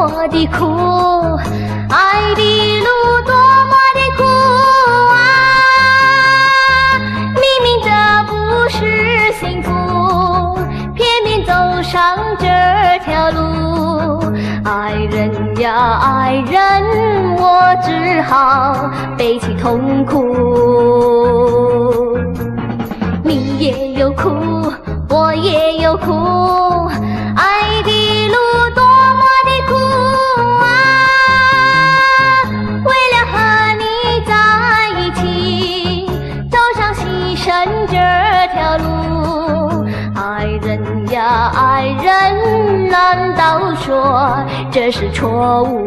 么的苦，爱的路多么的苦啊！明明这不是幸福，偏偏走上这条路。爱人呀爱人，我只好背起痛苦。你也有苦，我也有苦，爱的路多么的苦啊！为了和你在一起，走上牺牲这条路。爱人呀爱人，难道说这是错误？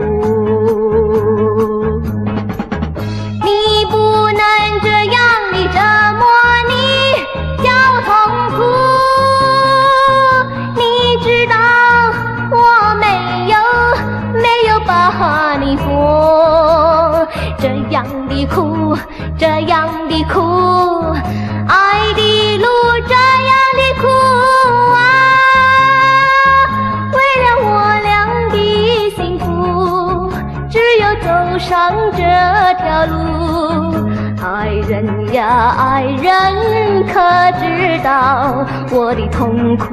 你不能这样的折磨你，叫痛苦。你知道我没有把你活，这样的苦，这样的苦，爱的路这样的苦啊！为了我俩的幸福，只有走上这条路。爱人呀爱人，可知道我的痛苦？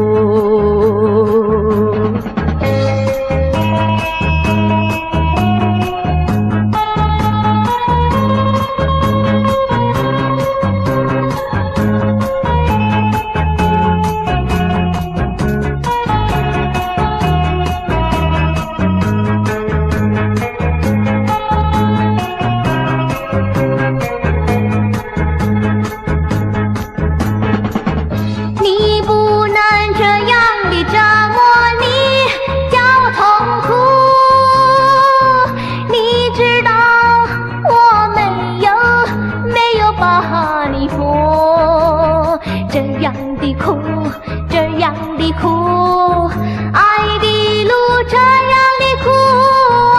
这样的苦，这样的苦，爱的路这样的苦啊！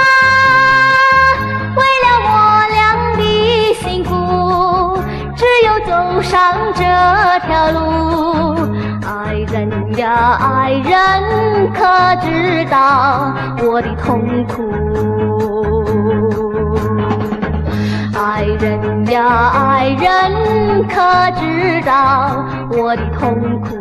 为了我俩的幸福，只有走上这条路。爱人呀爱人，可知道我的痛苦？爱人呀爱人，可知道我的痛苦？